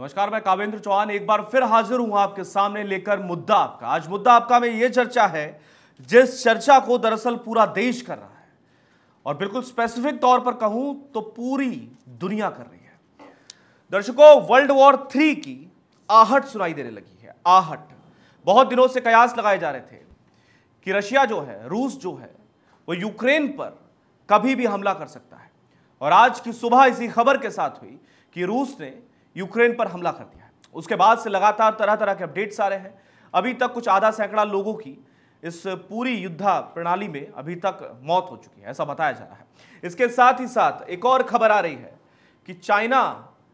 नमस्कार, मैं कावेंद्र चौहान एक बार फिर हाजिर हूं आपके सामने लेकर मुद्दा आपका। आज मुद्दा आपका में यह चर्चा है जिस चर्चा को दरअसल पूरा देश कर रहा है और बिल्कुल स्पेसिफिक तौर पर कहूं तो पूरी दुनिया कर रही है। दर्शकों, वर्ल्ड वॉर 3 की आहट सुनाई देने लगी है। आहट बहुत दिनों से कयास लगाए जा रहे थे कि रशिया जो है, रूस जो है, वो यूक्रेन पर कभी भी हमला कर सकता है और आज की सुबह इसी खबर के साथ हुई कि रूस ने यूक्रेन पर हमला कर दिया है। उसके बाद से लगातार तरह तरह के अपडेट्स आ रहे हैं। अभी तक कुछ आधा सैकड़ा लोगों की इस पूरी युद्ध प्रणाली में अभी तक मौत हो चुकी है, ऐसा बताया जा रहा है। इसके साथ ही साथ एक और खबर आ रही है कि चाइना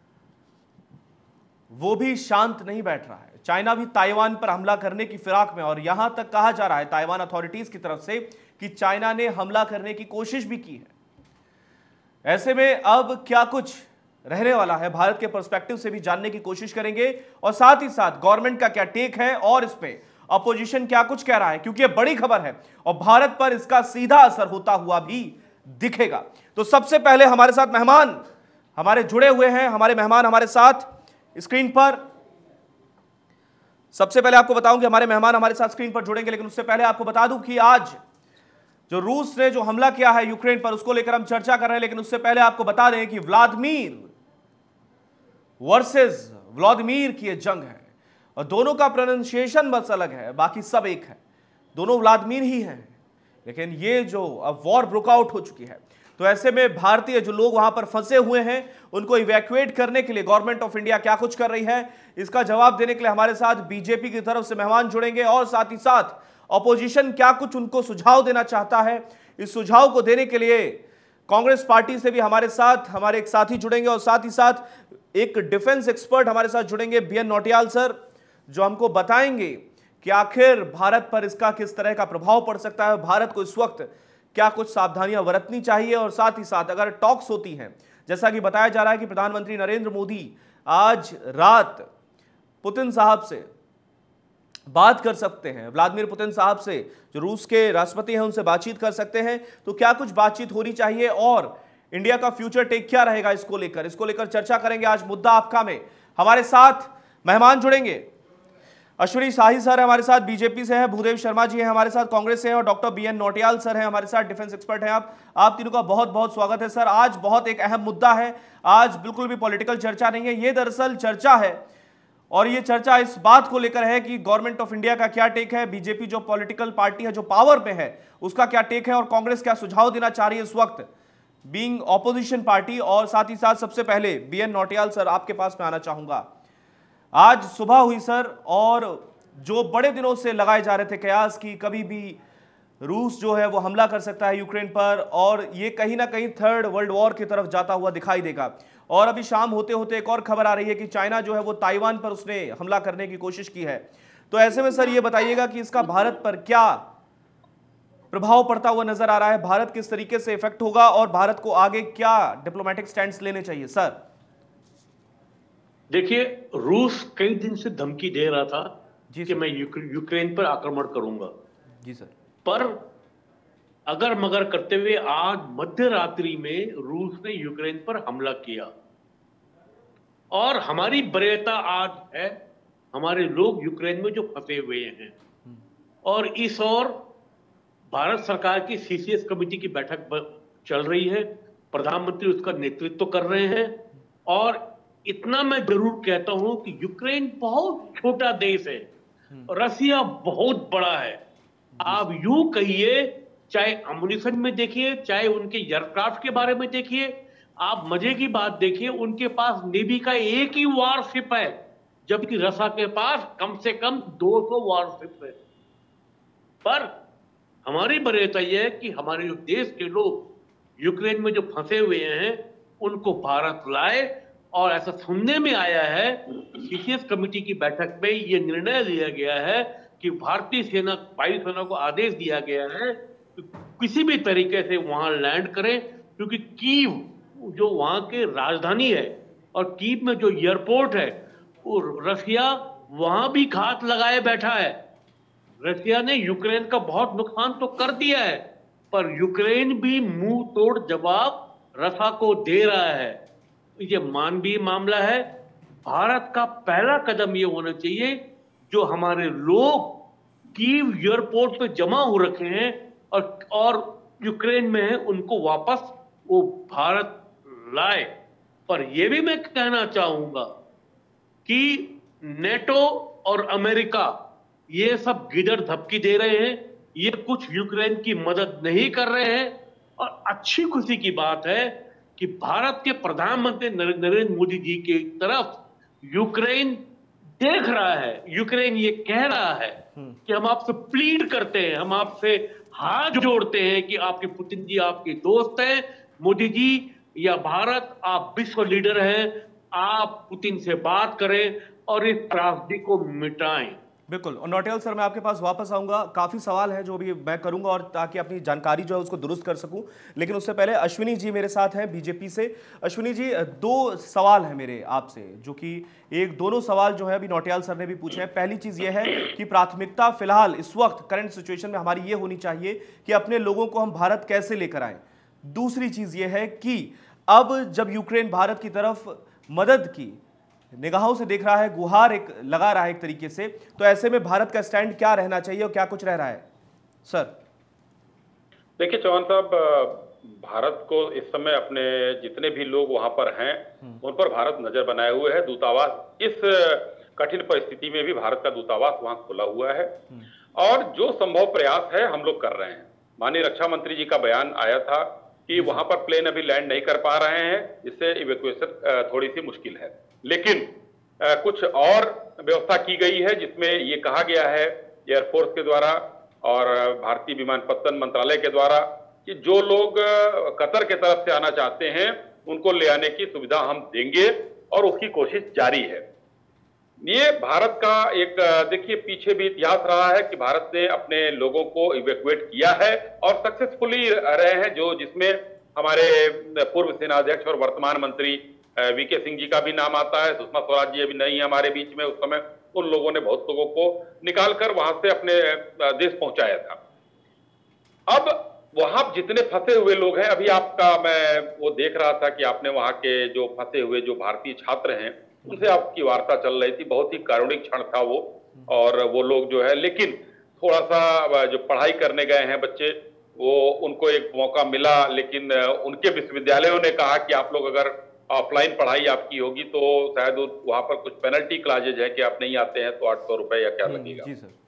वो भी शांत नहीं बैठ रहा है। चाइना भी ताइवान पर हमला करने की फिराक में, और यहां तक कहा जा रहा है ताइवान अथॉरिटीज की तरफ से कि चाइना ने हमला करने की कोशिश भी की है। ऐसे में अब क्या कुछ रहने वाला है, भारत के पर्सपेक्टिव से भी जानने की कोशिश करेंगे और साथ ही साथ गवर्नमेंट का क्या टेक है और इस पे अपोजिशन क्या कुछ कह रहा है, क्योंकि यह बड़ी खबर है और भारत पर इसका सीधा असर होता हुआ भी दिखेगा। तो सबसे पहले हमारे साथ मेहमान हमारे जुड़े हुए हैं। हमारे मेहमान हमारे साथ स्क्रीन पर, सबसे पहले आपको बताऊं कि हमारे मेहमान हमारे साथ स्क्रीन पर जुड़ेंगे, लेकिन उससे पहले आपको बता दूं कि आज जो रूस ने जो हमला किया है यूक्रेन पर, उसको लेकर हम चर्चा कर रहे हैं। लेकिन उससे पहले आपको बता दें कि व्लादिमीर वर्सेस व्लादिमीर की यह जंग है और दोनों का प्रोनाउंसिएशन बस अलग है, बाकी सब एक है, दोनों व्लादिमीर ही हैं। लेकिन ये जो अब वॉर ब्रोकआउट हो चुकी है, तो ऐसे में भारतीय जो लोग वहां पर फंसे हुए हैं उनको इवैक्यूएट करने के लिए गवर्नमेंट ऑफ इंडिया क्या कुछ कर रही है, इसका जवाब देने के लिए हमारे साथ बीजेपी की तरफ से मेहमान जुड़ेंगे और साथ ही साथ अपोजिशन क्या कुछ उनको सुझाव देना चाहता है, इस सुझाव को देने के लिए कांग्रेस पार्टी से भी हमारे साथ हमारे एक साथी जुड़ेंगे और साथ ही साथ एक डिफेंस एक्सपर्ट हमारे साथ जुड़ेंगे, बीएन नौटियाल सर, जो हमको बताएंगे कि आखिर भारत पर इसका किस तरह का प्रभाव पड़ सकता है, भारत को इस वक्त क्या कुछ सावधानियां बरतनी चाहिए और साथ ही साथ अगर टॉक्स होती हैं, जैसा कि बताया जा रहा है कि प्रधानमंत्री नरेंद्र मोदी आज रात पुतिन साहब से बात कर सकते हैं, व्लादिमीर पुतिन साहब से जो रूस के राष्ट्रपति हैं उनसे बातचीत कर सकते हैं, तो क्या कुछ बातचीत होनी चाहिए और इंडिया का फ्यूचर टेक क्या रहेगा, इसको लेकर चर्चा करेंगे आज मुद्दा आपका में। हमारे साथ मेहमान जुड़ेंगे, अश्विनी शाही सर है हमारे साथ बीजेपी से है, भूदेव शर्मा जी हैं हमारे साथ कांग्रेस से हैं और डॉक्टर बीएन नौटियाल सर हैं हमारे साथ, डिफेंस एक्सपर्ट हैं। आप तीनों का बहुत बहुत स्वागत है सर। आज बहुत एक अहम मुद्दा है, आज बिल्कुल भी पॉलिटिकल चर्चा नहीं है, ये दरअसल चर्चा है और ये चर्चा इस बात को लेकर है कि गवर्नमेंट ऑफ इंडिया का क्या टेक है, बीजेपी जो पॉलिटिकल पार्टी है, जो पावर में है, उसका क्या टेक है और कांग्रेस क्या सुझाव देना चाह रही है इस वक्त बीइंग ऑपोजिशन पार्टी। और साथ ही साथ सबसे पहले बीएन नौटियाल सर आपके पास में आना चाहूंगा। आज सुबह हुई सर और जो बड़े दिनों से लगाए जा रहे थे कयास की कभी भी रूस जो है वो हमला कर सकता है यूक्रेन पर और ये कहीं ना कहीं थर्ड वर्ल्ड वॉर की तरफ जाता हुआ दिखाई देगा, और अभी शाम होते होते एक और खबर आ रही है कि चाइना जो है वो ताइवान पर उसने हमला करने की कोशिश की है। तो ऐसे में सर ये बताइएगा कि इसका भारत पर क्या प्रभाव पड़ता हुआ नजर आ रहा है, भारत किस तरीके से इफेक्ट होगा और भारत को आगे क्या डिप्लोमेटिक स्टैंड्स लेने चाहिए सर? देखिए, रूस कई दिन से धमकी दे रहा था कि मैं यूक्रेन पर आक्रमण करूंगा जी सर, पर अगर मगर करते हुए आज मध्य रात्रि में रूस ने यूक्रेन पर हमला किया और हमारी वरीयता आज है, हमारे लोग यूक्रेन में जो फंसे हुए हैं और इस ओर भारत सरकार की सीसीएस कमेटी की बैठक चल रही है, प्रधानमंत्री उसका नेतृत्व कर रहे हैं। और इतना मैं जरूर कहता हूं कि यूक्रेन बहुत छोटा देश है, रसिया बहुत बड़ा है। आप यूं कहिए, चाहे अम्युनिशन में देखिए, चाहे उनके एयरक्राफ्ट के बारे में देखिए, आप मजे की बात देखिए, उनके पास नेवी का एक ही वॉरशिप है, जबकि रसिया के पास कम से कम 200 वॉरशिप है। पर हमारी वरीयता यह है कि हमारे देश के लोग यूक्रेन में जो फंसे हुए हैं उनको भारत लाए, और ऐसा सुनने में आया है सीसीएस कमेटी की बैठक में यह निर्णय लिया गया है कि भारतीय सेना, वायुसेना को आदेश दिया गया है कि किसी भी तरीके से वहां लैंड करें, क्योंकि कीव जो वहां के राजधानी है और कीव में जो एयरपोर्ट है वो रसिया वहां भी घात लगाए बैठा है। रसिया ने यूक्रेन का बहुत नुकसान तो कर दिया है, पर यूक्रेन भी मुंह तोड़ जवाब रसिया को दे रहा है। ये मानवीय मामला है भारत का पहला कदम ये होना चाहिए, जो हमारे लोग कीव एयरपोर्ट पे जमा हो रखे हैं और यूक्रेन में हैं, उनको वापस वो भारत लाए। पर यह भी मैं कहना चाहूंगा कि नेटो और अमेरिका ये सब गिदड़ धपकी दे रहे हैं, ये कुछ यूक्रेन की मदद नहीं कर रहे हैं। और अच्छी खुशी की बात है कि भारत के प्रधानमंत्री नरेंद्र मोदी जी की तरफ यूक्रेन देख रहा है, यूक्रेन ये कह रहा है कि हम आपसे प्लीड करते हैं, हम आपसे हाथ जोड़ते हैं कि आपके पुतिन जी आपके दोस्त हैं, मोदी जी या भारत, आप विश्व लीडर हैं, आप पुतिन से बात करें और इस त्रासदी को मिटाएं। बिल्कुल। और नौटियाल सर, मैं आपके पास वापस आऊंगा, काफी सवाल है जो भी मैं करूंगा और ताकि अपनी जानकारी जो है उसको दुरुस्त कर सकूं, लेकिन उससे पहले अश्विनी जी मेरे साथ हैं बीजेपी से। अश्विनी जी, दो सवाल है मेरे आपसे, जो कि दोनों सवाल जो है अभी नौटियाल सर ने भी पूछे हैं। पहली चीज यह है कि प्राथमिकता फिलहाल इस वक्त करंट सिचुएशन में हमारी ये होनी चाहिए कि अपने लोगों को हम भारत कैसे लेकर आए। दूसरी चीज यह है कि अब जब यूक्रेन भारत की तरफ मदद की निगाहों से देख रहा है, गुहार एक लगा रहा है एक तरीके से, तो ऐसे में भारत का स्टैंड क्या रहना चाहिए और क्या कुछ रह रहा है सर? देखिए चौहान साहब, भारत को इस समय अपने जितने भी लोग वहां पर हैं उन पर भारत नजर बनाए हुए है। दूतावास इस कठिन परिस्थिति में भी भारत का दूतावास वहां खुला हुआ है और जो संभव प्रयास है हम लोग कर रहे हैं। माननीय रक्षा मंत्री जी का बयान आया था कि वहां पर प्लेन अभी लैंड नहीं कर पा रहे हैं, जिससे इवैक्यूएशन थोड़ी सी मुश्किल है, लेकिन कुछ और व्यवस्था की गई है जिसमें ये कहा गया है एयरफोर्स के द्वारा और भारतीय विमानपत्तन मंत्रालय के द्वारा कि जो लोग कतर के तरफ से आना चाहते हैं उनको ले आने की सुविधा हम देंगे और उसकी कोशिश जारी है। ये भारत का एक, देखिए पीछे भी इतिहास रहा है कि भारत ने अपने लोगों को इवैक्यूएट किया है और सक्सेसफुली रहे हैं, जो जिसमें हमारे पूर्व सेनाध्यक्ष और वर्तमान मंत्री वीके सिंह जी का भी नाम आता है। सुषमा स्वराज जी अभी नहीं है हमारे बीच में, उस समय उन लोगों ने बहुत लोगों को निकालकर वहां से अपने देश पहुंचाया था। अब वहां जितने फंसे हुए लोग हैं, अभी आपका मैं वो देख रहा था कि आपने वहां के जो फंसे हुए जो भारतीय छात्र हैं उनसे आपकी वार्ता चल रही थी, बहुत ही कारुणिक क्षण था वो। और वो लोग जो है, लेकिन थोड़ा सा जो पढ़ाई करने गए हैं बच्चे, वो उनको एक मौका मिला, लेकिन उनके विश्वविद्यालयों ने कहा कि आप लोग अगर ऑफलाइन पढ़ाई आपकी होगी तो शायद वहां पर कुछ पेनल्टी क्लाजेज है कि आप नहीं आते हैं तो 800 रुपए या क्या लगेगा। जी सर।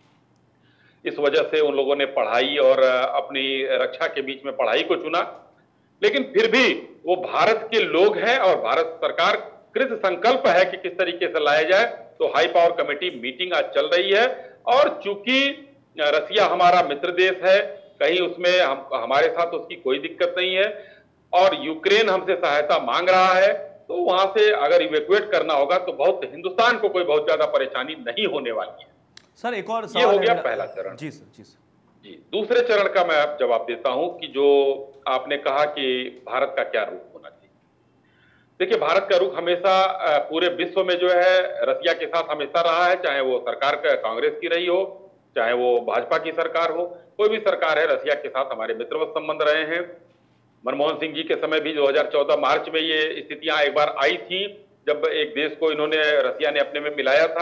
इस वजह से उन लोगों ने पढ़ाई और अपनी रक्षा के बीच में पढ़ाई को चुना, लेकिन फिर भी वो भारत के लोग हैं और भारत सरकार कृत संकल्प है कि किस तरीके से लाया जाए। तो हाई पावर कमेटी मीटिंग आज चल रही है और चूंकि रसिया हमारा मित्र देश है, कहीं उसमें हमारे साथ उसकी कोई दिक्कत नहीं है और यूक्रेन हमसे सहायता मांग रहा है, तो वहां से अगर इवैक्यूएट करना होगा तो बहुत हिंदुस्तान को कोई बहुत ज्यादा परेशानी नहीं होने वाली है। सर एक और ये हो गया पहला चरण। जी सर। जी सर। जी, दूसरे चरण का मैं जवाब देता हूं कि जो आपने कहा कि भारत का क्या रुख होना चाहिए। देखिए, भारत का रुख हमेशा पूरे विश्व में जो है रसिया के साथ हमेशा रहा है, चाहे वो सरकार कांग्रेस की रही हो, चाहे वो भाजपा की सरकार हो, कोई भी सरकार है, रसिया के साथ हमारे मित्रवत संबंध रहे हैं। मनमोहन सिंह जी के समय भी 2014 मार्च में ये स्थितियां एक बार आई थी जब एक देश को इन्होंने, रसिया ने अपने में मिलाया था।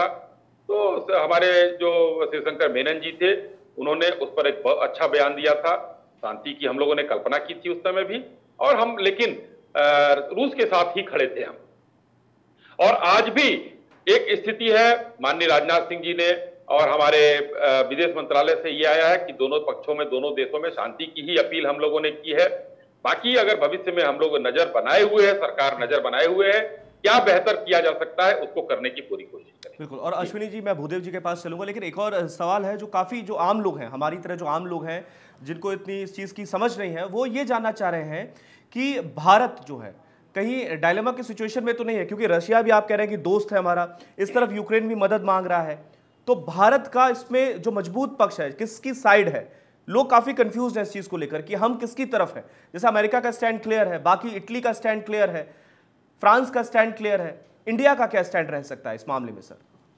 तो हमारे जो शिवशंकर मेनन जी थे उन्होंने उस पर एक बहुत अच्छा बयान दिया था, शांति की हम लोगों ने कल्पना की थी उस समय भी, और हम लेकिन रूस के साथ ही खड़े थे हम। और आज भी एक स्थिति है, माननीय राजनाथ सिंह जी ने और हमारे विदेश मंत्रालय से ये आया है कि दोनों पक्षों में, दोनों देशों में शांति की ही अपील हम लोगों ने की है। बाकी अगर भविष्य में हम लोग नजर बनाए हुए हैं, सरकार नजर बनाए हुए है, क्या बेहतर किया जा सकता है उसको करने की पूरी कोशिश करें। बिल्कुल। और अश्विनी जी, मैं भूदेव जी के पास चलूंगा, लेकिन एक और सवाल है जो काफी, जो आम लोग हैं, हमारी तरह जो आम लोग हैं जिनको इतनी इस चीज की समझ नहीं है, वो ये जानना चाह रहे हैं कि भारत जो है कहीं डायलेमा की सिचुएशन में तो नहीं है, क्योंकि रशिया भी आप कह रहे हैं कि दोस्त है हमारा, इस तरफ यूक्रेन भी मदद मांग रहा है, तो भारत का इसमें जो मजबूत पक्ष है, किसकी साइड है? लोग काफी कंफ्यूज हैं इस चीज को लेकर कि हम किसकी तरफ है। जैसे अमेरिका का स्टैंड क्लियर है, बाकी इटली का स्टैंड क्लियर है, फ्रांस का स्टैंड क्लियर है, इंडिया का क्या स्टैंड रह सकता है इस मामले में सर?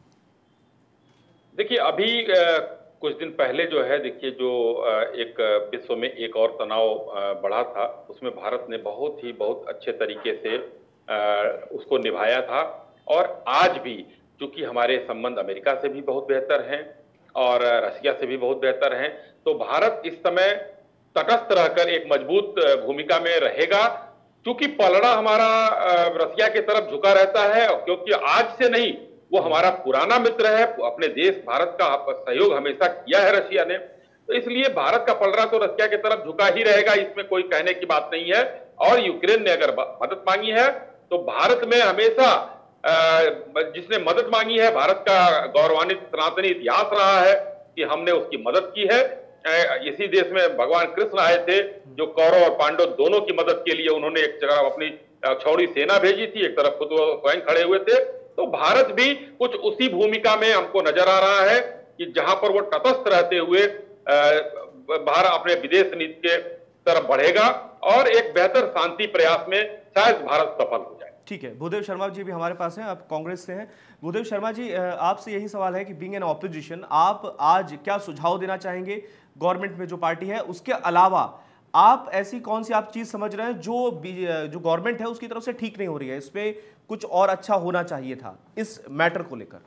देखिए, अभी कुछ दिन पहले जो है, देखिए जो एक विश्व में एक और तनाव बढ़ा था, उसमें भारत ने बहुत अच्छे तरीके से उसको निभाया था और आज भी चूंकि हमारे संबंध अमेरिका से भी बहुत बेहतर हैं और रशिया से भी बहुत बेहतर हैं, तो भारत इस समय तटस्थ रहकर एक मजबूत भूमिका में रहेगा। क्योंकि पलड़ा हमारा रसिया की तरफ झुका रहता है, क्योंकि आज से नहीं, वो हमारा पुराना मित्र है। अपने देश भारत का सहयोग हमेशा किया है रशिया ने, तो इसलिए भारत का पलड़ा तो रसिया की तरफ झुका ही रहेगा, इसमें कोई कहने की बात नहीं है। और यूक्रेन ने अगर मदद मांगी है तो भारत में हमेशा जिसने मदद मांगी है, भारत का गौरवान्वित सनातनी इतिहास रहा है कि हमने उसकी मदद की है। इसी देश में भगवान कृष्ण आए थे, जो कौरव और पांडव दोनों की मदद के लिए उन्होंने एक जगह अपनी छौड़ी सेना भेजी थी, एक तरफ खुद स्वयं खड़े हुए थे। तो भारत भी कुछ उसी भूमिका में हमको नजर आ रहा है कि जहां पर वो तटस्थ रहते हुए भारत अपने विदेश नीति के तरफ बढ़ेगा और एक बेहतर शांति प्रयास में शायद भारत सफल हो जाए। ठीक है, भूदेव शर्मा जी भी हमारे पास हैं, आप कांग्रेस से हैं। भूदेव शर्मा जी, आपसे यही सवाल है कि बीइंग एन ऑपोजिशन, आप आज क्या सुझाव देना चाहेंगे गवर्नमेंट में जो पार्टी है, उसके अलावा आप ऐसी कौन सी आप चीज समझ रहे हैं जो गवर्नमेंट है उसकी तरफ से ठीक नहीं हो रही है, इसमें कुछ और अच्छा होना चाहिए था इस मैटर को लेकर?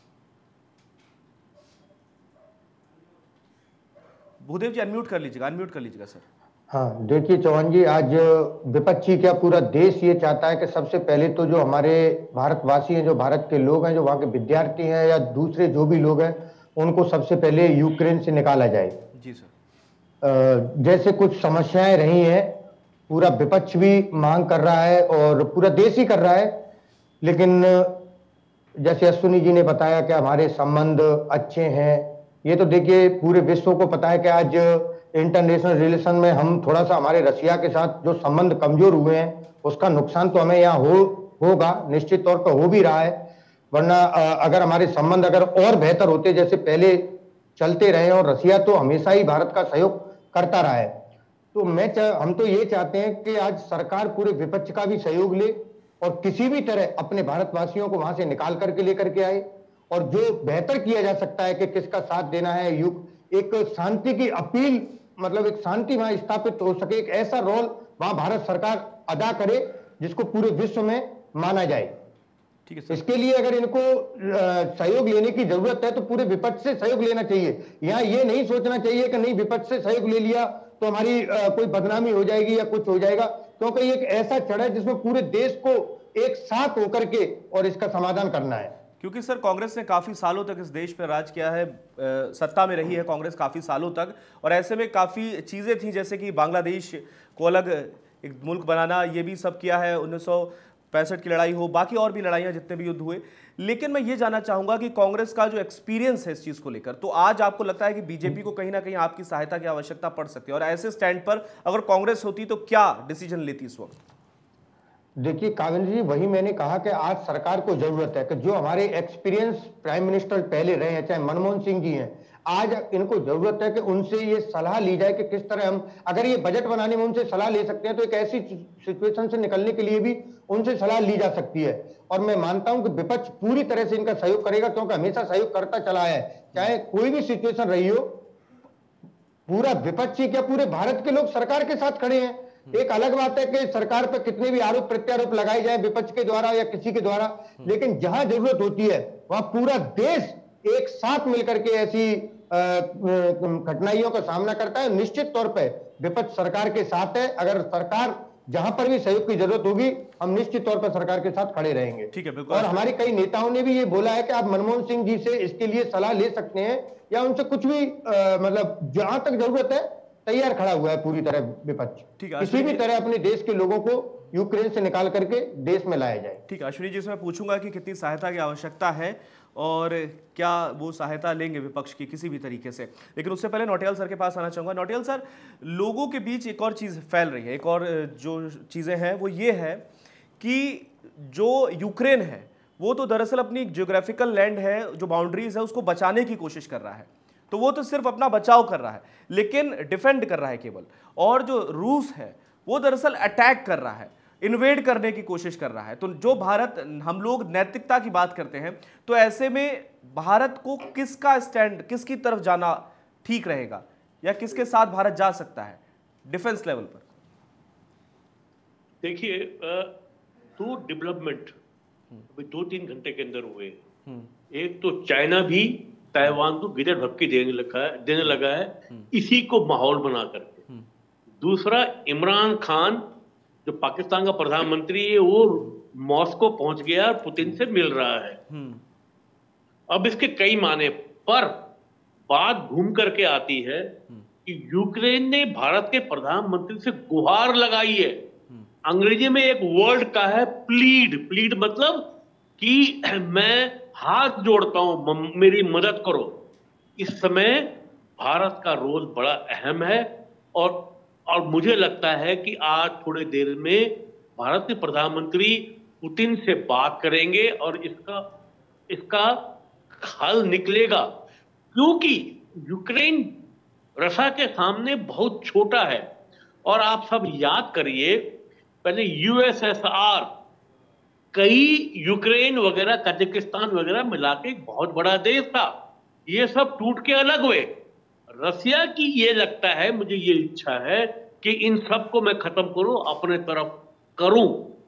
भूदेव जी अनम्यूट कर लीजिएगा सर। हाँ, देखिए चौहान जी, आज विपक्षी क्या पूरा देश ये चाहता है कि सबसे पहले तो जो हमारे भारतवासी हैं, जो भारत के लोग हैं, जो वहाँ के विद्यार्थी हैं या दूसरे जो भी लोग हैं, उनको सबसे पहले यूक्रेन से निकाला जाए। जी सर। जैसे कुछ समस्याएं रही हैं, पूरा विपक्ष भी मांग कर रहा है और पूरा देश ही कर रहा है, लेकिन जैसे अश्विनी जी ने बताया कि हमारे संबंध अच्छे हैं, ये तो देखिए पूरे विश्व को पता है कि आज इंटरनेशनल रिलेशन में हम थोड़ा सा हमारे रशिया के साथ जो संबंध कमजोर हुए हैं, उसका नुकसान तो हमें यहाँ होगा, निश्चित तौर पर हो भी रहा है। वरना अगर हमारे संबंध अगर और बेहतर होते, जैसे पहले चलते रहे, और रशिया तो हमेशा ही भारत का सहयोग करता रहा है, तो हम तो ये चाहते हैं कि आज सरकार पूरे विपक्ष का भी सहयोग ले और किसी भी तरह अपने भारतवासियों को वहां से निकाल करके लेकर के आए, और जो बेहतर किया जा सकता है कि किसका साथ देना है, एक शांति की अपील, मतलब एक शांति वहां स्थापित हो सके, एक ऐसा रोल वहां भारत सरकार अदा करे जिसको पूरे विश्व में माना जाए। ठीक है सर। इसके लिए अगर इनको सहयोग लेने की जरूरत है तो पूरे विपक्ष से सहयोग लेना चाहिए। यहाँ ये नहीं सोचना चाहिए कि नहीं विपक्ष से सहयोग ले लिया तो हमारी कोई बदनामी हो जाएगी या कुछ हो जाएगा, क्योंकि ये एक ऐसा चढ़ है जिसमें पूरे देश को एक साथ होकर के और इसका समाधान करना है। क्योंकि सर कांग्रेस ने काफ़ी सालों तक इस देश पर राज किया है, सत्ता में रही है कांग्रेस काफ़ी सालों तक, और ऐसे में काफ़ी चीज़ें थी जैसे कि बांग्लादेश को अलग एक मुल्क बनाना, ये भी सब किया है, 1965 की लड़ाई हो, बाकी और भी लड़ाइयाँ जितने भी युद्ध हुए। लेकिन मैं ये जानना चाहूँगा कि कांग्रेस का जो एक्सपीरियंस है इस चीज़ को लेकर, तो आज आपको लगता है कि बीजेपी को कहीं ना कहीं आपकी सहायता की आवश्यकता पड़ सकती है, और ऐसे स्टैंड पर अगर कांग्रेस होती तो क्या डिसीजन लेती इस वक्त? देखिए कावेंद्र जी, वही मैंने कहा कि आज सरकार को जरूरत है कि जो हमारे एक्सपीरियंस प्राइम मिनिस्टर पहले रहे हैं, चाहे मनमोहन सिंह जी हैं, आज इनको जरूरत है कि उनसे ये सलाह ली जाए कि किस तरह हम, अगर ये बजट बनाने में उनसे सलाह ले सकते हैं तो एक ऐसी सिचुएशन से निकलने के लिए भी उनसे सलाह ली जा सकती है। और मैं मानता हूं कि विपक्ष पूरी तरह से इनका सहयोग करेगा, क्योंकि हमेशा सहयोग करता चला है, चाहे कोई भी सिचुएशन रही हो। पूरा विपक्ष ही क्या, पूरे भारत के लोग सरकार के साथ खड़े हैं। एक अलग बात है कि सरकार पर कितने भी आरोप प्रत्यारोप लगाए जाए विपक्ष के द्वारा या किसी के द्वारा, लेकिन जहां जरूरत होती है वहां पूरा देश एक साथ मिलकर के ऐसी कठिनाइयों का सामना करता है। निश्चित तौर पे विपक्ष सरकार के साथ है, अगर सरकार जहां पर भी सहयोग की जरूरत होगी हम निश्चित तौर पर सरकार के साथ खड़े रहेंगे। ठीक है, बिल्कुल। और हमारे कई नेताओं ने भी ये बोला है कि आप मनमोहन सिंह जी से इसके लिए सलाह ले सकते हैं या उनसे कुछ भी मतलब जहां तक जरूरत है तैयार खड़ा हुआ है पूरी तरह विपक्ष, किसी भी तरह अपने देश के लोगों को यूक्रेन से निकाल करके देश में लाया जाए। ठीक है, अश्विनी जी से मैं पूछूंगा कि कितनी सहायता की आवश्यकता है और क्या वो सहायता लेंगे विपक्ष की किसी भी तरीके से, लेकिन उससे पहले नौटियाल सर के पास आना चाहूँगा। नौटियाल सर, लोगों के बीच एक और चीज़ फैल रही है, एक और जो चीज़ें हैं वो ये है कि जो यूक्रेन है वो तो दरअसल अपनी ज्योग्राफिकल लैंड है, जो बाउंड्रीज है उसको बचाने की कोशिश कर रहा है, तो वो तो सिर्फ अपना बचाव कर रहा है लेकिन डिफेंड कर रहा है केवल, और जो रूस है वो दरअसल अटैक कर रहा है, इन्वेड करने की कोशिश कर रहा है। तो जो भारत, हम लोग नैतिकता की बात करते हैं, तो ऐसे में भारत को किसका स्टैंड, किसकी तरफ जाना ठीक रहेगा या किसके साथ भारत जा सकता है डिफेंस लेवल पर? देखिए, तो डेवलपमेंट अभी 2-3 घंटे के अंदर हुए। एक तो चाइना भी ताइवान को गिरफ्त धमकी देने लगा है इसी को माहौल बना करके। दूसरा, इमरान खान जो पाकिस्तान का प्रधानमंत्री है वो मॉस्को पहुंच गया और पुतिन से मिल रहा है। अब इसके कई माने, पर बात घूम करके आती है कि यूक्रेन ने भारत के प्रधानमंत्री से गुहार लगाई है। अंग्रेजी में एक वर्ड का है प्लीड मतलब कि मैं हाथ जोड़ता हूं, मेरी मदद करो। इस समय भारत का रोल बड़ा अहम है और मुझे लगता है कि आज थोड़ी देर में भारत के प्रधानमंत्री पुतिन से बात करेंगे और इसका हल निकलेगा, क्योंकि यूक्रेन रशिया के सामने बहुत छोटा है। और आप सब याद करिए, पहले यूएसएसआर कई यूक्रेन वगैरह कजाकिस्तान वगैरह मिला के एक बहुत बड़ा देश था, ये सब टूट के अलग हुए। रसिया की ये लगता है, मुझे ये इच्छा है कि इन सब को मैं खत्म करूं, अपने तरफ करूं,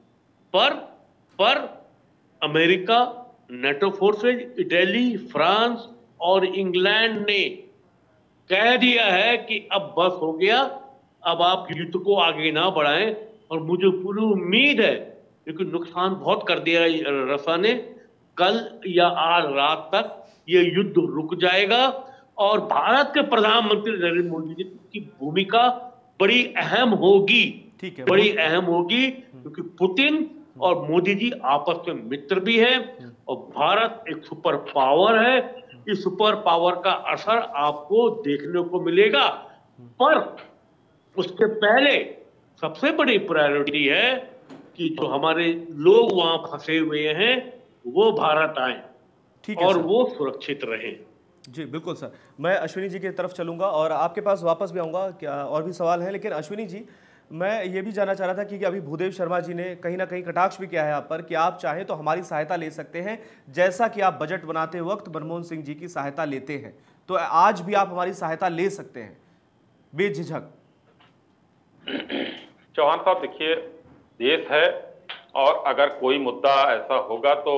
पर America, NATO forces, Italy, France और इंग्लैंड ने कह दिया है कि अब बस हो गया, अब आप युद्ध को आगे ना बढ़ाएं। और मुझे पूरी उम्मीद है, क्योंकि नुकसान बहुत कर दिया रसिया ने, कल या आज रात तक ये युद्ध रुक जाएगा और भारत के प्रधानमंत्री नरेंद्र मोदी जी की भूमिका बड़ी अहम होगी। ठीक है, बड़ी अहम होगी, क्योंकि पुतिन और मोदी जी आपस में मित्र भी हैं और भारत एक सुपर पावर है। इस सुपर पावर का असर आपको देखने को मिलेगा, पर उसके पहले सबसे बड़ी प्रायोरिटी है कि जो हमारे लोग वहां फंसे हुए हैं वो भारत आए और वो सुरक्षित रहे। जी बिल्कुल सर, मैं अश्विनी जी की तरफ चलूंगा और आपके पास वापस भी आऊँगा, क्या और भी सवाल हैं। लेकिन अश्विनी जी, मैं ये भी जानना चाह रहा था कि अभी भूदेव शर्मा जी ने कहीं ना कहीं कटाक्ष भी किया है आप पर कि आप चाहें तो हमारी सहायता ले सकते हैं, जैसा कि आप बजट बनाते वक्त मनमोहन सिंह जी की सहायता लेते हैं, तो आज भी आप हमारी सहायता ले सकते हैं बेझिझक। चौहान साहब, देखिए, देश है और अगर कोई मुद्दा ऐसा होगा तो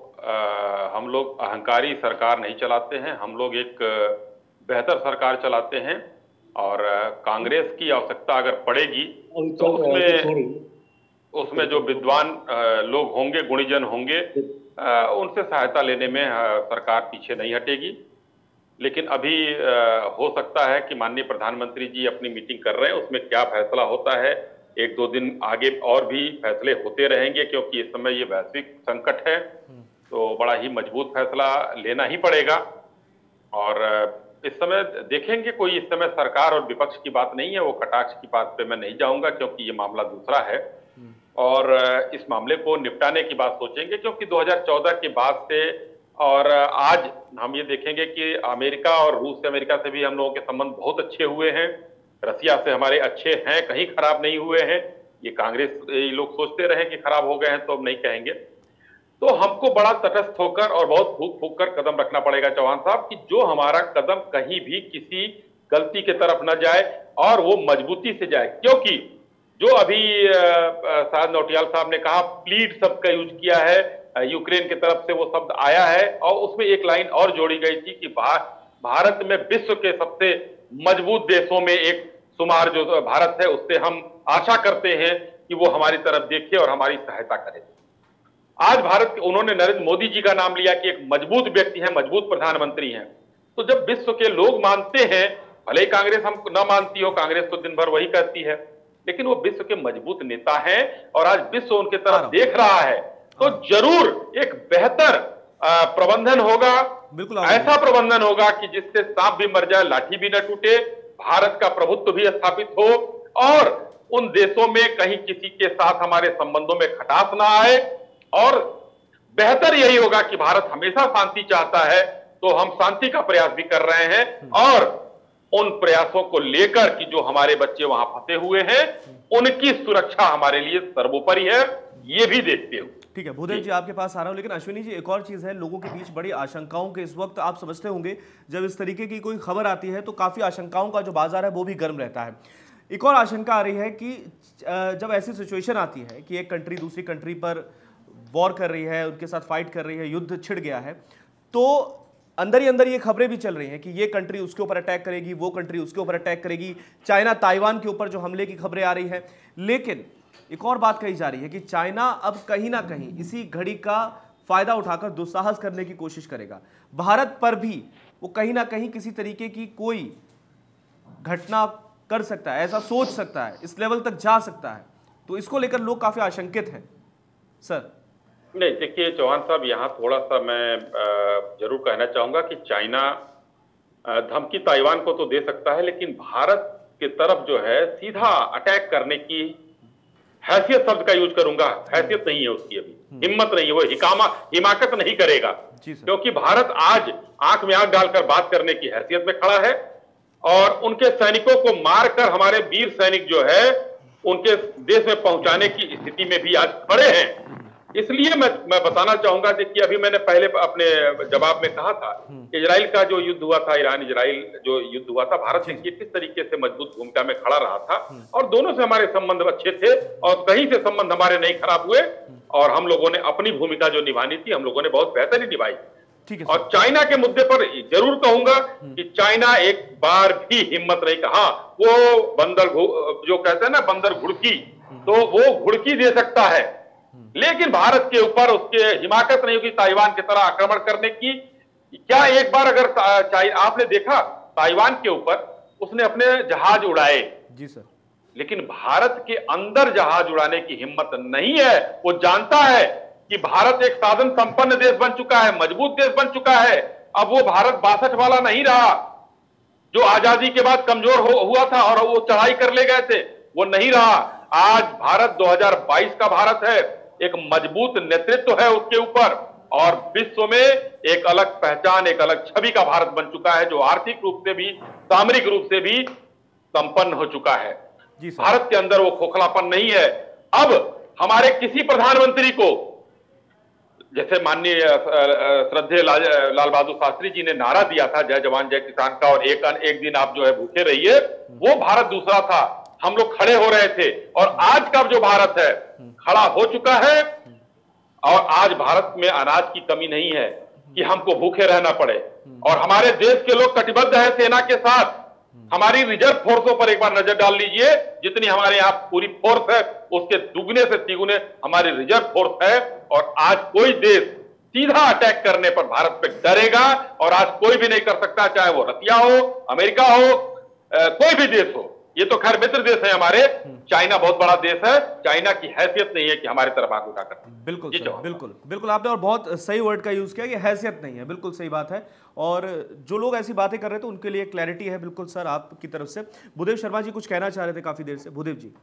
हम लोग अहंकारी सरकार नहीं चलाते हैं, हम लोग एक बेहतर सरकार चलाते हैं। और कांग्रेस की आवश्यकता अगर पड़ेगी तो उसमें जो विद्वान लोग होंगे, गुणीजन होंगे, उनसे सहायता लेने में सरकार पीछे नहीं हटेगी। लेकिन अभी हो सकता है कि माननीय प्रधानमंत्री जी अपनी मीटिंग कर रहे हैं, उसमें क्या फैसला होता है, 1-2 दिन आगे और भी फैसले होते रहेंगे, क्योंकि इस समय ये वैश्विक संकट है, तो बड़ा ही मजबूत फैसला लेना ही पड़ेगा। और इस समय देखेंगे, कोई इस समय सरकार और विपक्ष की बात नहीं है, वो कटाक्ष की बात पे मैं नहीं जाऊंगा क्योंकि ये मामला दूसरा है। और इस मामले को निपटाने की बात सोचेंगे, क्योंकि 2014 के बाद से और आज हम ये देखेंगे कि अमेरिका और रूस से, अमेरिका से भी हम लोगों के संबंध बहुत अच्छे हुए हैं, रसिया से हमारे अच्छे हैं, कहीं खराब नहीं हुए हैं। ये कांग्रेस लोग सोचते रहे कि खराब हो गए हैं, तो अब नहीं कहेंगे। तो हमको बड़ा तटस्थ होकर और बहुत फूक फूक कर कदम रखना पड़ेगा चौहान साहब, कि जो हमारा कदम कहीं भी किसी गलती के तरफ न जाए और वो मजबूती से जाए। क्योंकि जो अभी शायद नौटियाल साहब ने कहा, प्लीड शब्द का यूज किया है, यूक्रेन की तरफ से वो शब्द आया है, और उसमें एक लाइन और जोड़ी गई थी कि भारत में विश्व के सबसे मजबूत देशों में एक शुमार जो भारत है, उससे हम आशा करते हैं कि वो हमारी तरफ देखे और हमारी सहायता करे। आज भारत, उन्होंने नरेंद्र मोदी जी का नाम लिया कि एक मजबूत व्यक्ति हैं, मजबूत प्रधानमंत्री हैं। तो जब विश्व के लोग मानते हैं, भले ही कांग्रेस हम न मानती हो, कांग्रेस तो दिन भर वही कहती है, लेकिन वो विश्व के मजबूत नेता हैं और आज विश्व उनके तरफ देख रहा है, तो जरूर एक बेहतर प्रबंधन होगा। बिल्कुल ऐसा प्रबंधन होगा कि जिससे सांप भी मर जाए, लाठी भी न टूटे, भारत का प्रभुत्व भी स्थापित हो और उन देशों में कहीं किसी के साथ हमारे संबंधों में खटास ना आए। और बेहतर यही होगा कि भारत हमेशा शांति चाहता है, तो हम शांति का प्रयास भी कर रहे हैं और उन प्रयासों को लेकर कि जो हमारे बच्चे वहां फंसे हुए हैं, उनकी सुरक्षा हमारे लिए सर्वोपरि है, ये भी देखते हो। ठीक है भूदेव जी, आपके पास आ रहा हूं, लेकिन अश्विनी जी, एक और चीज़ है, लोगों के बीच बड़ी आशंकाओं के इस वक्त, आप समझते होंगे जब इस तरीके की कोई खबर आती है तो काफ़ी आशंकाओं का जो बाजार है वो भी गर्म रहता है। एक और आशंका आ रही है कि जब ऐसी सिचुएशन आती है कि एक कंट्री दूसरी कंट्री पर वॉर कर रही है, उनके साथ फाइट कर रही है, युद्ध छिड़ गया है, तो अंदर ही अंदर ये खबरें भी चल रही हैं कि ये कंट्री उसके ऊपर अटैक करेगी, वो कंट्री उसके ऊपर अटैक करेगी, चाइना ताइवान के ऊपर जो हमले की खबरें आ रही हैं। लेकिन एक और बात कही जा रही है कि चाइना अब कहीं ना कहीं इसी घड़ी का फायदा उठाकर दुस्साहस करने की कोशिश करेगा। भारत पर भी वो कहीं ना कहीं किसी तरीके की कोई घटना कर सकता है, ऐसा सोच सकता है, इस लेवल तक जा सकता है। तो इसको लेकर लोग काफी आशंकित हैं सर। नहीं, देखिए चौहान साहब, यहाँ थोड़ा सा मैं जरूर कहना चाहूंगा कि चाइना धमकी ताइवान को तो दे सकता है, लेकिन भारत की तरफ जो है सीधा अटैक करने की हैसियत, शब्द का यूज करूंगा, हैसियत नहीं है उसकी, अभी हिम्मत नहीं है, वो हिमाकत नहीं करेगा, क्योंकि भारत आज आंख में आंख डालकर बात करने की हैसियत में खड़ा है और उनके सैनिकों को मारकर हमारे वीर सैनिक जो है उनके देश में पहुंचाने की स्थिति में भी आज खड़े हैं। इसलिए मैं बताना चाहूंगा कि अभी मैंने पहले अपने जवाब में कहा था, इजराइल का जो युद्ध हुआ था, ईरान इजराइल जो युद्ध हुआ था, भारत देखिए किस तरीके से मजबूत भूमिका में खड़ा रहा था और दोनों से हमारे संबंध अच्छे थे और कहीं से संबंध हमारे नहीं खराब हुए और हम लोगों ने अपनी भूमिका जो निभानी थी हम लोगों ने बहुत बेहतरीन निभाई। और चाइना के मुद्दे पर जरूर कहूंगा कि चाइना एक बार भी हिम्मत नहीं, कहा वो बंदर जो कहते हैं ना बंदर घुड़की, तो वो घुड़की दे सकता है, लेकिन भारत के ऊपर उसके हिमाकत नहीं होगी ताइवान की तरह आक्रमण करने की। क्या एक बार अगर आपने देखा ताइवान के ऊपर उसने अपने जहाज उड़ाए, जी सर, लेकिन भारत के अंदर जहाज उड़ाने की हिम्मत नहीं है। वो जानता है कि भारत एक साधन संपन्न देश बन चुका है, मजबूत देश बन चुका है। अब वो भारत 62 वाला नहीं रहा जो आजादी के बाद कमजोर हुआ था और वो चढ़ाई कर ले गए थे, वो नहीं रहा। आज भारत 2022 का भारत है, एक मजबूत नेतृत्व है उसके ऊपर और विश्व में एक अलग पहचान, एक अलग छवि का भारत बन चुका है जो आर्थिक रूप से भी सामरिक रूप से भी संपन्न हो चुका है। भारत के अंदर वो खोखलापन नहीं है। अब हमारे किसी प्रधानमंत्री को, जैसे माननीय श्रद्धेय लाल बहादुर शास्त्री जी ने नारा दिया था जय जवान जय किसान का और एक दिन आप जो है भूखे रहिए, वो भारत दूसरा था, हम लोग खड़े हो रहे थे। और आज का जो भारत है खड़ा हो चुका है और आज भारत में अनाज की कमी नहीं है कि हमको भूखे रहना पड़े और हमारे देश के लोग कटिबद्ध है सेना के साथ। हमारी रिजर्व फोर्सों पर एक बार नजर डाल लीजिए, जितनी हमारे यहाँ पूरी फोर्स है उसके दुगने से तिगुने हमारी रिजर्व फोर्स है और आज कोई देश सीधा अटैक करने पर भारत पे डरेगा और आज कोई भी नहीं कर सकता, चाहे वो रसिया हो, अमेरिका हो, कोई भी देश हो। ये तो खैर मित्र देश है हमारे, चाइना बहुत बड़ा देश है, चाइना की हैसियत नहीं है कि हमारे तरफ आंख उठाकर। बिल्कुल सर, बिल्कुल बिल्कुल आपने और बहुत सही वर्ड का यूज किया, ये हैसियत नहीं है, बिल्कुल सही बात है। और जो लोग ऐसी बातें कर रहे थे उनके लिए क्लैरिटी है बिल्कुल सर आपकी तरफ से। भूदेव शर्मा जी कुछ कहना चाह रहे थे काफी देर से, भूदेव जी।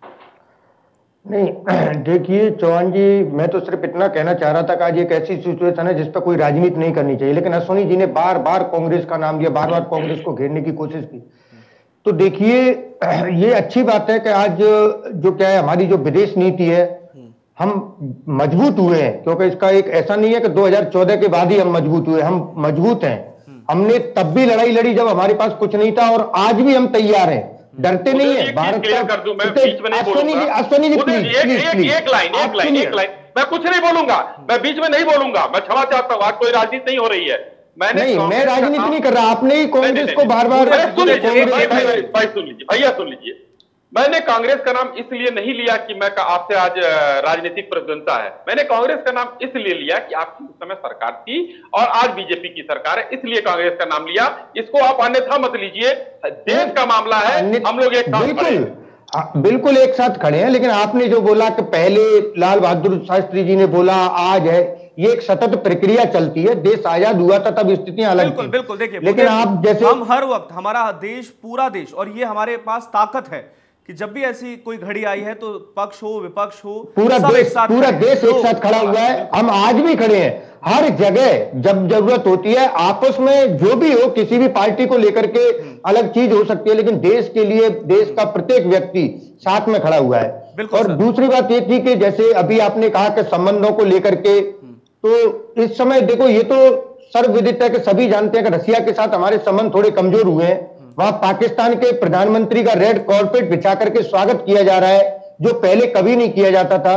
नहीं देखिए चौहान जी, मैं तो सिर्फ इतना कहना चाह रहा था कि आज एक ऐसी सिचुएशन है जिस पर कोई राजनीति नहीं करनी चाहिए, लेकिन अश्विनी जी ने बार बार कांग्रेस का नाम लिया, बार बार कांग्रेस को घेरने की कोशिश की। तो देखिए ये अच्छी बात है कि आज जो क्या है हमारी जो विदेश नीति है हम मजबूत हुए हैं, क्योंकि इसका एक ऐसा नहीं है कि 2014 के बाद ही हम मजबूत हुए, हम मजबूत हैं। हमने तब भी लड़ाई लड़ी जब हमारे पास कुछ नहीं था और आज भी हम तैयार हैं, डरते नहीं है। भारत का कर दूं, मैं बीच में नहीं बोलूंगा। अश्विनी जी प्लीज एक लाइन मैं कुछ नहीं बोलूंगा, मैं बीच में नहीं बोलूंगा, मैं क्षमा चाहता हूं। आज कोई राजनीति नहीं हो रही है, मैं राजनीति नहीं कर रहा, आपने ही कांग्रेस को बार बार सुन लीजिए भैया, सुन लीजिए। मैंने कांग्रेस का नाम इसलिए नहीं लिया कि मैं आपसे आज राजनीतिक प्रतिद्वंद्विता है, मैंने कांग्रेस का नाम इसलिए लिया कि आपकी उस समय सरकार थी और आज बीजेपी की सरकार है, इसलिए कांग्रेस का नाम लिया। इसको आप अन्यथा मत लीजिए, देश का मामला है, हम लोग एक साथ बिल्कुल एक साथ खड़े हैं। लेकिन आपने जो बोला कि पहले लाल बहादुर शास्त्री जी ने बोला, आज है, ये एक सतत प्रक्रिया चलती है। देश आजाद हुआ था तब स्थितियां अलग थी। बिल्कुल देखिए, लेकिन आप जैसे हम हर वक्त, हमारा देश पूरा देश, और ये हमारे पास ताकत है कि जब भी ऐसी कोई घड़ी आई है तो पक्ष हो विपक्ष हो पूरा देश एक साथ खड़ा हुआ है। हम आज भी खड़े हैं, हर जगह जब जरूरत होती है, आपस में जो भी हो, किसी भी पार्टी को लेकर के अलग चीज हो सकती है, लेकिन देश के लिए देश का प्रत्येक व्यक्ति साथ में खड़ा हुआ है। और दूसरी बात ये थी कि जैसे अभी आपने कहा कि संबंधों को लेकर के, तो इस समय देखो ये तो सर्वविदित है कि सभी जानते हैं कि रसिया के साथ हमारे संबंध थोड़े कमजोर हुए हैं। वहां पाकिस्तान के प्रधानमंत्री का रेड कार्पेट बिछा करके स्वागत किया जा रहा है, जो पहले कभी नहीं किया जाता था।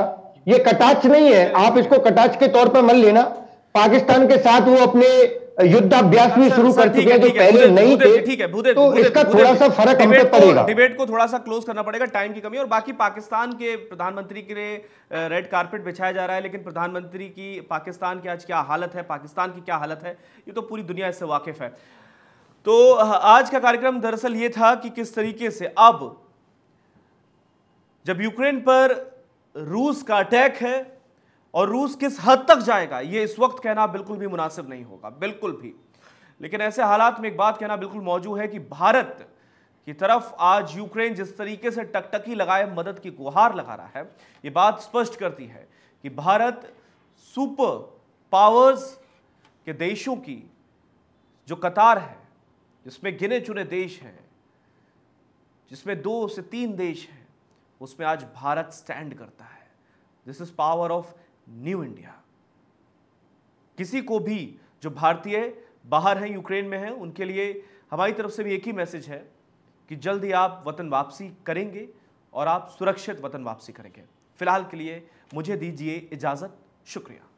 ये कटाक्ष नहीं है, आप इसको कटाक्ष के तौर पर मत लेना। पाकिस्तान के साथ वो अपने युद्धाभ्यास भी शुरू कर चुके हैं जो पहले नहीं थे। ठीक है भूदेव, तो इसका थोड़ा सा फर्क हम पे पड़ेगा। डिबेट को थोड़ा सा क्लोज करना पड़ेगा, टाइम की कमी। और बाकी पाकिस्तान के प्रधानमंत्री के लिए रेड कारपेट बिछाया जा रहा है, लेकिन प्रधानमंत्री की पाकिस्तान की आज क्या हालत है, पाकिस्तान की क्या हालत है, ये तो पूरी दुनिया इससे वाकिफ है। तो आज का कार्यक्रम दरअसल ये था कि किस तरीके से अब जब यूक्रेन पर रूस का अटैक है और रूस किस हद तक जाएगा, ये इस वक्त कहना बिल्कुल भी मुनासिब नहीं होगा, बिल्कुल भी। लेकिन ऐसे हालात में एक बात कहना बिल्कुल मौजूद है कि भारत की तरफ आज यूक्रेन जिस तरीके से टकटकी लगाए मदद की गुहार लगा रहा है, ये बात स्पष्ट करती है कि भारत सुपर पावर्स के देशों की जो कतार है, जिसमें गिने चुने देश हैं, जिसमें 2 से 3 देश हैं, उसमें आज भारत स्टैंड करता है। This is power of new India. किसी को भी जो भारतीय बाहर हैं, यूक्रेन में हैं, उनके लिए हमारी तरफ से भी एक ही मैसेज है कि जल्द ही आप वतन वापसी करेंगे और आप सुरक्षित वतन वापसी करेंगे। फिलहाल के लिए मुझे दीजिए इजाजत। शुक्रिया।